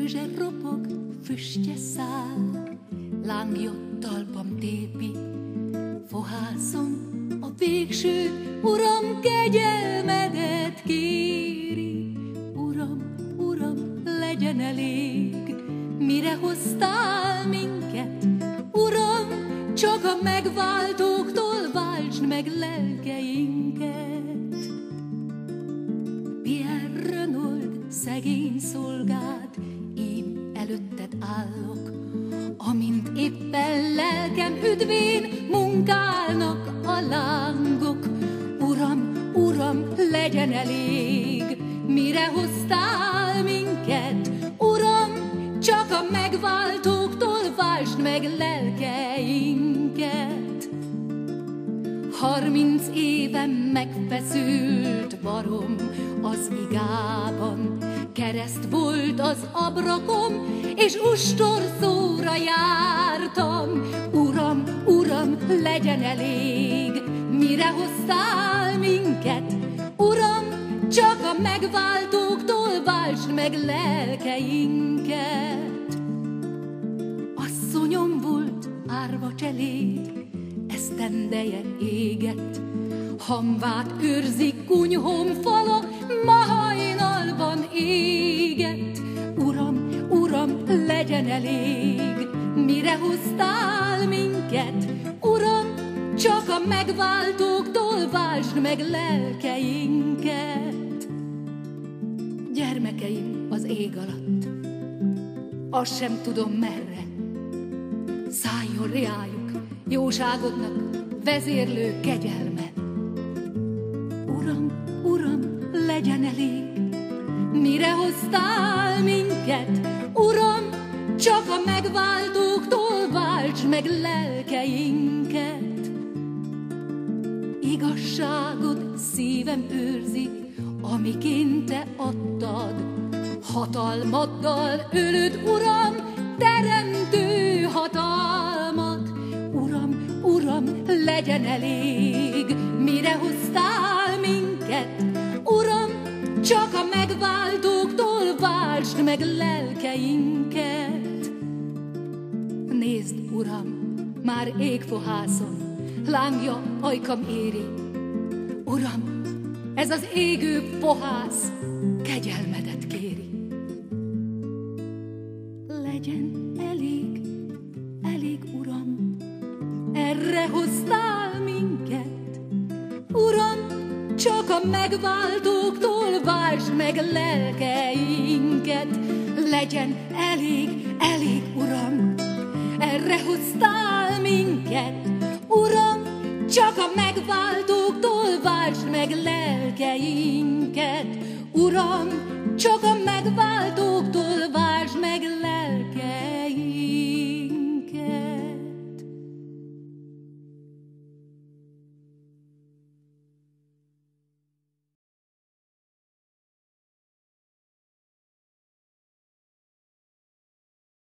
Tőzse ropog, füstje száll, lángjott talpam tépi, fohászom a végső, Uram, kegyelmedet kéri. Uram, Uram, legyen elég, mire hoztál minket. Uram, csak a megváltóktól váltsd meg lelkeinket. Pierre Renaud, szegény szolgád, én előtted állok, amint éppen lelkem üdvén munkálnak a lángok. Uram, Uram, legyen elég, mire hoztál minket. Uram, csak a megváltóktól váltsd meg lelkeinket. 30 éven megfeszült barom az igában, kereszt volt az abrakom, és ustorszóra jártam. Uram, Uram, legyen elég, mire hoztál minket. Uram, csak a megváltóktól váltsd meg lelkeinket. Asszonyom volt árva cseléd, esztendeje égett, hamvát őrzik kunyhom fala, ma hajnalban éget. Uram, Uram, legyen elég, mire hoztál minket. Uram, csak a megváltóktól váltsd meg lelkeinket. Gyermekeim az ég alatt, azt sem tudom merre, szálljon reájuk jóságodnak vezérlő kegyelme. Uram, Uram, legyen elég, mire hoztál minket. Uram, csak a megváltóktól váltsd meg lelkeinket. Igazságod szívem őrzi, amiként te adtad. Hatalmaddal ölöd, Uram, teremtő hatalmat. Uram, Uram, legyen elég, mire hoztál minket. Uram, csak a megváltóktól váltsd meg lelkeinket. Nézd, Uram, már égfohászon, lángja ajkam éri. Uram, ez az égő fohász kegyelmedet kéri. Legyen elég, elég, Uram, erre hoztál minket. Uram, csak a megváltóktól váltsd meg lelkeinket. Legyen elég, elég, Uram, erre hoztál minket. Uram, csak a megváltóktól váltsd meg lelkeinket. Uram, csak a